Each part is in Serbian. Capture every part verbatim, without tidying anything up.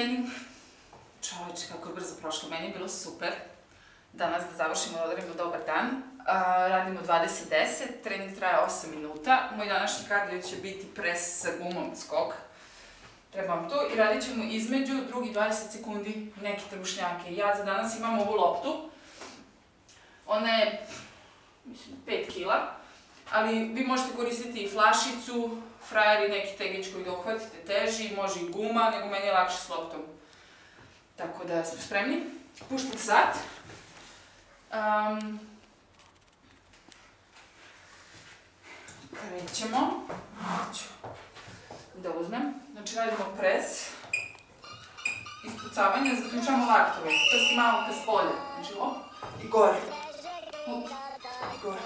trening. Čovječe, kako je brzo prošlo, meni je bilo super. Danas da završimo da odradimo dobar dan. Radimo dvadeset deset, trening traje osam minuta. Moj današnji kardio će biti pres sa gumom skok. Trebam to i radit ćemo između drugih dvadeset sekundi neke trbušnjake. Ja za danas imam ovu loptu. Ona je, mislim, pet kila. Ali vi možete koristiti i flašicu, frajer i neki tegić koji dohvatite teži, može i guma, nego meni je lakše s loptom. Tako da smo spremni. Puštam sat. Krećemo. Ću da uzmem. Znači radimo pres. Ispucavanje, zaključamo laktove. Prsti malo ka spolja. Znači op i gore. Op i gore.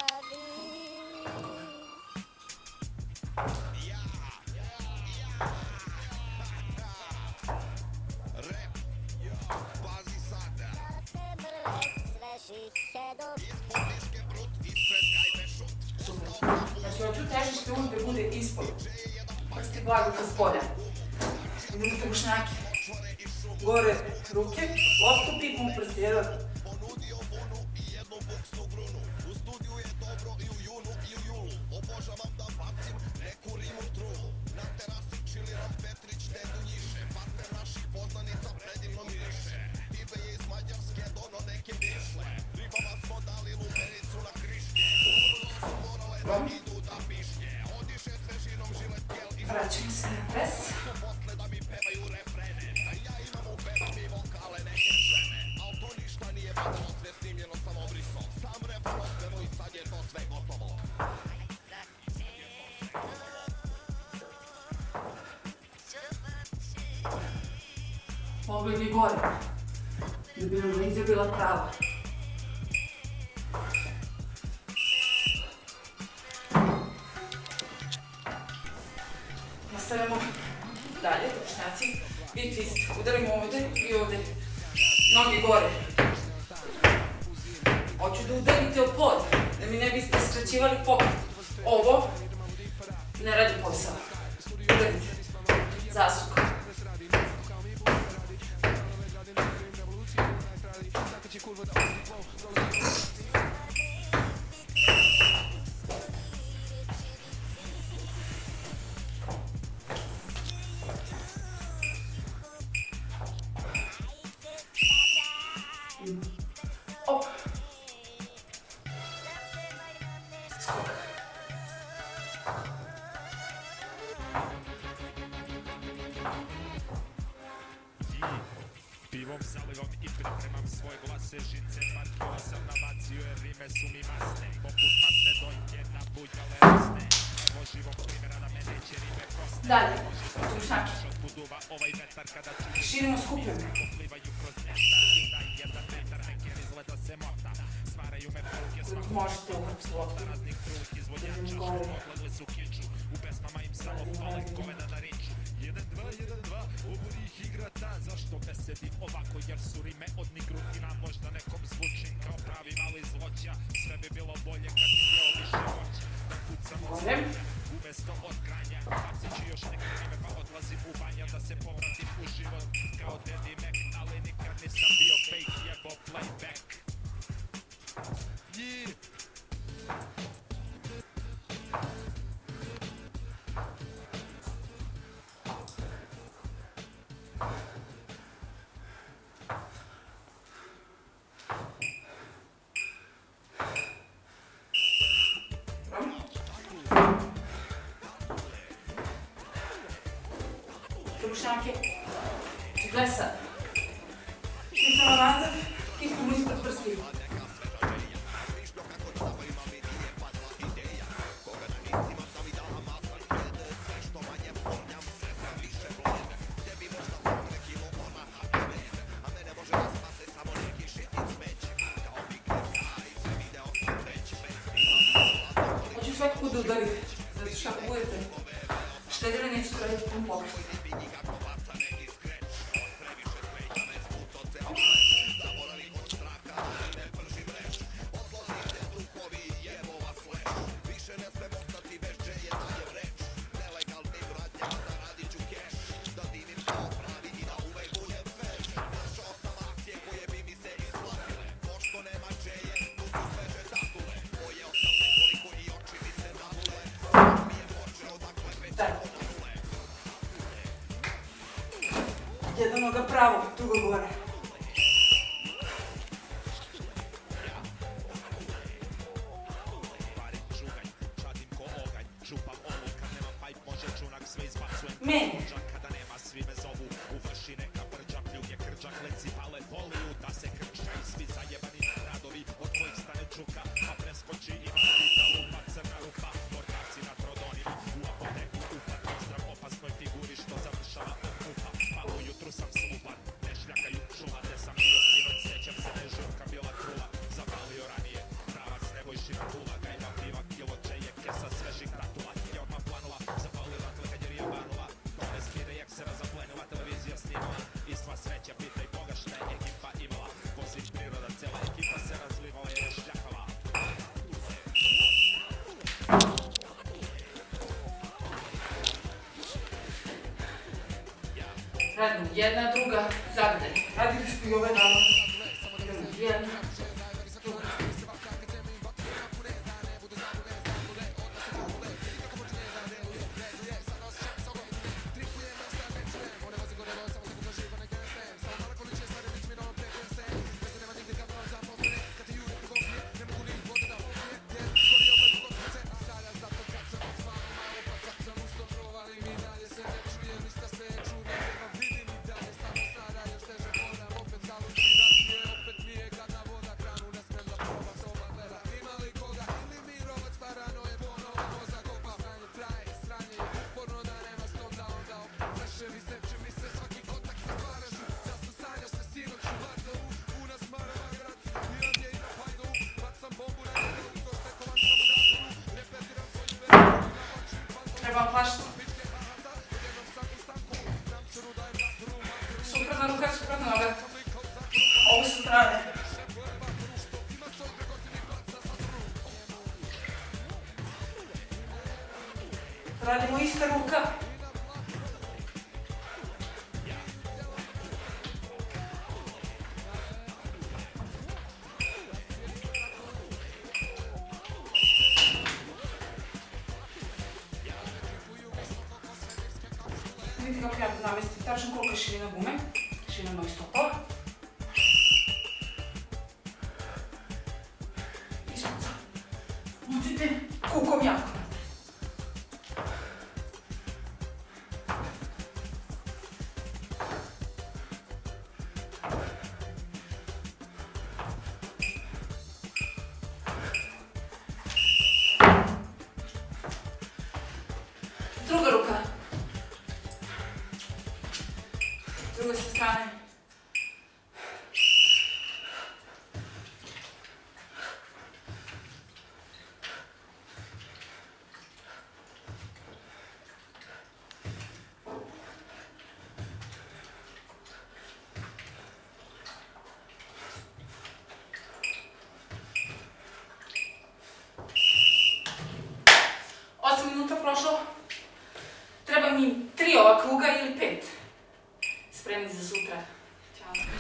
Znači, hoću težište uvijek da bude ispod. Prsti blago ka spolja. Idemo trbušnjake. Gore ruke, loptu pipom prsti, jedan. Vraćamo se na pres. Pogled je gore, da bi nam vizija bila prava. Nastavljamo dalje, trbušnjaci, i twist. Udarimo ovde i ovde. Noge gore. Hoću da udarite o pod, da mi ne biste skraćivali pokret. Ovo ne radi posao. Udarite. Zasuk. Op. Skok. Pivom zalivom i pripremam svoj glase, žince parkila sam nabacio jer rime su mi masne, poput masne dojke na buljale rasne, evo živog primjera da me neće rime kosne. Dalje, trbušnjake. Ovaj vetar kada čuži širimo, skupljamo. poplivaju kroz mjesta, da jedan metar neker izgleda se mota, stvaraju me pruke svakog možete uhapiti loptu. raznih krug izvodjača što pogledali su kiču, u pesmama im samo fale goveda na riču. jedan dva, jedan dva, oburi ih igra ta, zašto besedi ovako jer su rime od nigrutina, možda nekom zvučim kao pravi mali zloća, sve bi bilo bolje kad bi jeo više voća, da kucam od zemlja, umesto od granja, bacit ću još neke rime pa odlazim u banja, da se povratim u život kao Daddy Mac, ali nikad nisam bio fake, jebo playback. Yeah. Trbušnjake. Gledaj sad. Kihtamo nazad, kihtamo ispred prsti. Hoću svakako da udarite, zato što ako budete štedili nećete raditi pun pokret. Bravo, drugo gore. Meni. Radimo jedna, druga, zagrljaj. Radili smo i ove dano. Jedna, druga. Treba plašiti. Suprotna ruka, suprotna noga. Ovo su strane. Radimo ista ruka. Vidite kako ja namestim tačno koliko je širina gume, širina mojih stopala. Ispuca. Ucite kukom jako. Druga ruka. Druga sa strane. Osam minuta prošlo. Treba mi tri ova kruga ili pet. Spremni za sutra. Ćao.